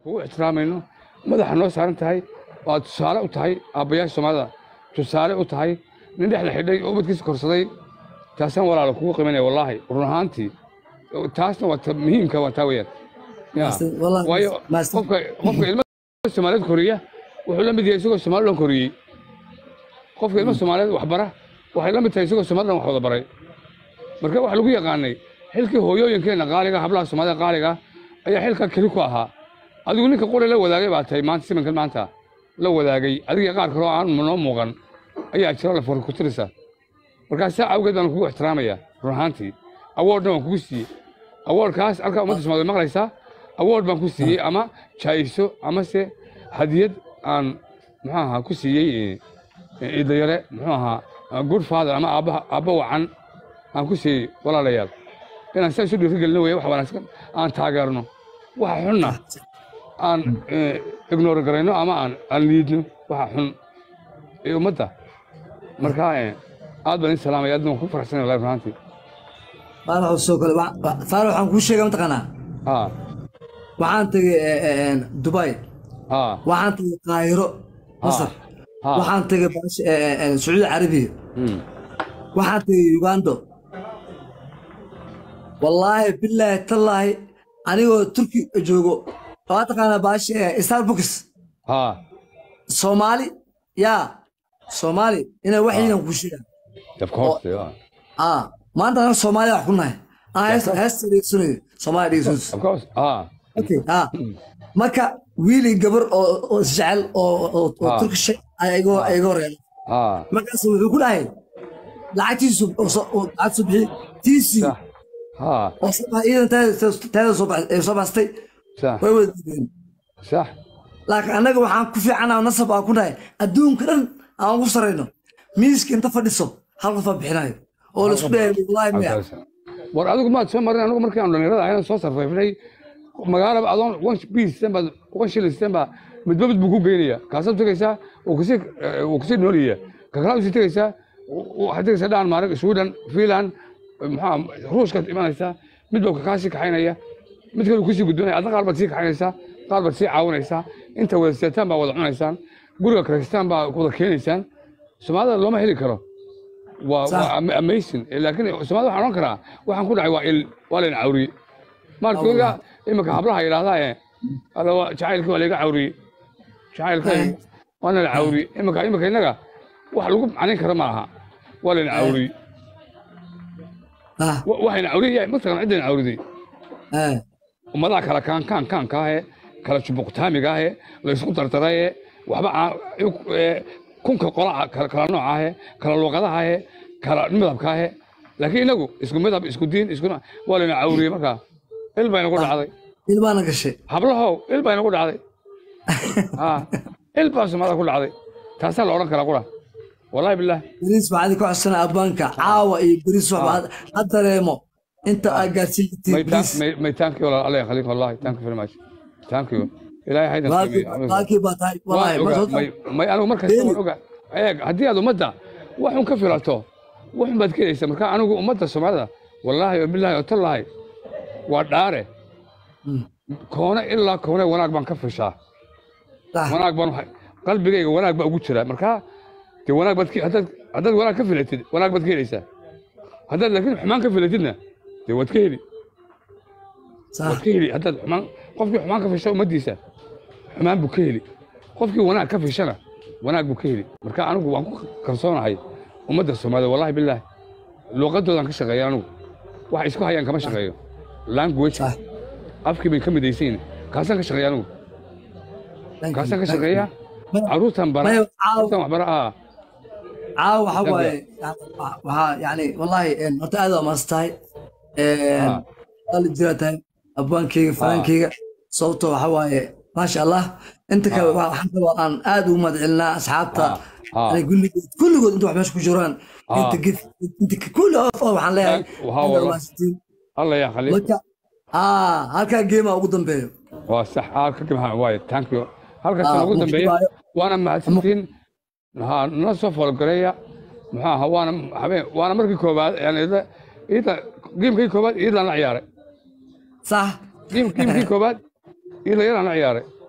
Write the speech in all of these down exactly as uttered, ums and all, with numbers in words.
kugu ixtiraamayno madaxa noo saaran tahay waa tusaale u tahay aabbayaasha Soomaalida tusaale u tahay nin dhexda xidhay oo ubadkiisa korsaday taasaan walaalo kugu qiimanaya wallaahi run ahaantii taasna waa muhiimka waa taa weeyaan waayo qofka qofka ilmo Soomaaliyeed koriya wuxuu la mid yahay isagoo Soomaaliland koriyay qofka ilmo Soomaaliyeed wax bara waxay la mid tahay isagoo Soomaaliland wax wada baray marka wax lagu yaqaanay xilkii hooyooyinkeena qaaliga hablaha Soomaalida qaaliga ayaa xilka kali ku ahaa adigu ninka qore la wadaagay baa tahay maanta simankan maanta la wadaagay adiga qaar kale oo aan noo muuqan ayaa jira la fur ku tirisa marka saa awgeed aan kugu ixtiraamaya run ahaantii awardna waan kugu siiyey awardkaas halka ummadda Soomaaliyeed maqlaysa award baan ku siiyey ama jaayiso ama se hadiyad aan muxuu ahaa ku siiyey idayare muxuu ahaa good father ama aabba aabba wacan aan ku siiyey walaalayaal inaan saa isu dhiirigelino weeye wax wanaagsan aan taageerno waxa xunna aan ignore garayno ama aan aan liidno waxa xun ee ummadda marka aad baan salaamay aad baan ku faraxsanahay wallahi runtii faarax soo kale faarax waxaan ku sheegay mataqana ha waxaan tagay Dubai ha waxaan tagay Cairo Masar waxaan tagay Saudi Arabia waxaan tagay Uganda wallahi billahi tallahi anigoo Turki joogo waa taqaana baash Starbucks ha Somali ya Somali ina waxiidan ku sheegay of course yeah ah maanta aan Soomaali wax ku nahay ah heestii sunay Soomaali dhisus of course ah okay ah marka wiili gabar oo jecel oo Turkish ayagoo ayagoo reer ah markaas wuxuu ku dhahay lacagtiisu oo lacag subixi tiisi ha oo sabaa iidan taada soo baxay soo baxay صح way wadeen صح laakiin anaga waxaan ku fiicanahay nasab aan ku nahay adduunka dhan aan ugu sareyno miiska inta fadhiso hal qof bixinayo oo la isku dheeyay wallahi ma war adigu ma soo marin anigu markii aan dhalinyarada ayaan soo sarfeynay magaalada adoon one piece ba one shilling ba midba mid buu ku geynaya kaasab tagaysa oo kasi oo kasi nooliya ka kala sii tagaysa oo hadaysa dhaan maarag Sweden Finland maxaa Ruushka imanaysa midba ka kaasi kaxaynaya mid kale ku sii gudbinaya adna qaar baad sii kaxaynaysa qaar baad sii caawinaysa inta wada seetaan baa wada cunaysaan guriga Kristaan baa wada keenaysaan Soomaalida looma heli karo waa amazing laakiin Soomaalida waxaan oran karaa waxaan ku dhacay waa il waa leen cawri markooda imika hablaha yiraahdaa ee ala jacaylka waa laga cawri jacaylka waana la cawri imika imika inaga wax lagu macnayn karo ma aha waa leen cawri ah waxayna cawri مثلا cidina cawriday eh umada kala kaan kaan kaan ka ah kala jubuqtaamiga ah la isku tartaray waxba kunka qolaca kala kala nooc ah kala luqadaha ah kala midabka ah laakiin inagu isku midab isku diin isku waa leen cawri marka il bayna ku dhacday il baana gashay hablahow il bayna ku dhacday ha il baas ma ku dhacday taas la oran kara qura wallahi billah bariis baad ku xasana abanka caawa iyo bariis waxba hadareemo inta agaasintay bariis may thank you Allah yakhlik wallahi thank you very much thank you ilaahay haydan baaki baatay wallahi may anigu markaas waan oga eeg hadii aad umada waxun ka filato waxun baad keenaysa marka anigu umada Soomaalida wallahi billahi tallahi waa dhaare koona ilaa koona wanaag baan ka fishaa wanaag baan qalbigayga wanaag baa ugu jira marka de wanaag baad hadad hadad wanaag ka filatid wanaag baad keenaysaa hadad laakiin xumaan ka filatidna de waad ka heli waad ka heli hadad xumaan qofkii xumaan ka fishaa umadiisa xumaan buu ka heli qofkii wanaag ka fishana wanaag buu ka heli marka anigu waan ku kalsoonahay ummadda Soomaalida wallahi billahi luqadoodan ka shaqeeyo anigu wax isku hayaan kama shaqeeyo language afkii bay ka midaysiin kaasan ka shaqeeyo anigu kaasan ka shaqeeya caruurtan bara caruurtan wax bara ah caaw waxa waaye waxa yani wallahi horta aad ma astaay ee qal jirata abaankeyga farankeyga sababto waxa waaye ma sha Allah inta ka waxaan rabaa aan aad u madcilnaa asxaabta ay kulligood kulligood inta wax meesha ku jiraan inta gif inta kulli oo waxaan leeyahay Allah ya khaliif ah halka geema ugu dambeeyo waa sax halka geema waaye thank you halka ugu dambeeyo waana mahadsantiin ha na soo falgareeya maxaa waana habeen waana markii koobaad yani ida geemkii koobaad ida la ciyaaray صح geem geemkii koobaad ida yana la ciyaaray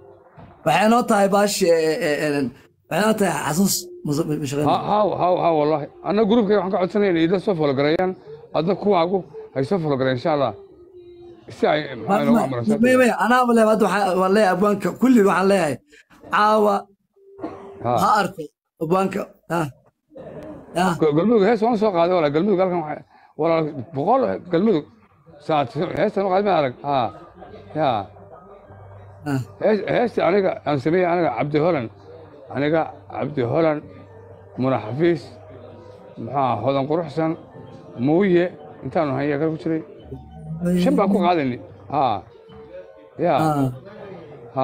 waxay noo tahay baashi waxay noo tahay xasuus mashaqeyn ها ها ها ها والله انا جروبك waxaan ka codsanayna ida soo follow gareeyaan adna kuwaagu hay soo follow gareeyaan insha Allah si ay maxay noogu amraysaa may may ana wala wad waxaan leeyahay abwaanka kulli waxaan leeyahay caawa ha arko abwaanka ha ya galmudug hees waan soo qaaday wala galmudug halkan waxa wala boqol galmudug saad heestan qaad ma arag ha ya hees hees aniga aan sameeyay aniga Cabdi Holan aniga Cabdi Holan muna xafiis maxaa hodan quruxsan mooye intaanu haya ka jiray shan baan ku qaadani ha ya ha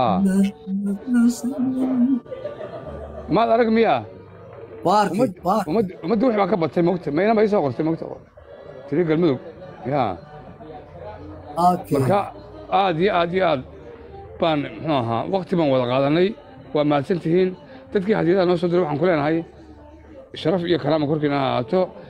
ma arag miya waarki waar umad umad wax baa ka batay moogta mayna ma soo qortay moogta tiri galmudug ya okay marka aad iyo aad iyo aad baan muxuu ahaa waqti baan wada qaadanay waa mahadsantihiin dadkii hadiyadaha noo soo diray waxaan ku leenahay sharaf iyo karaama korkiina ha ahaato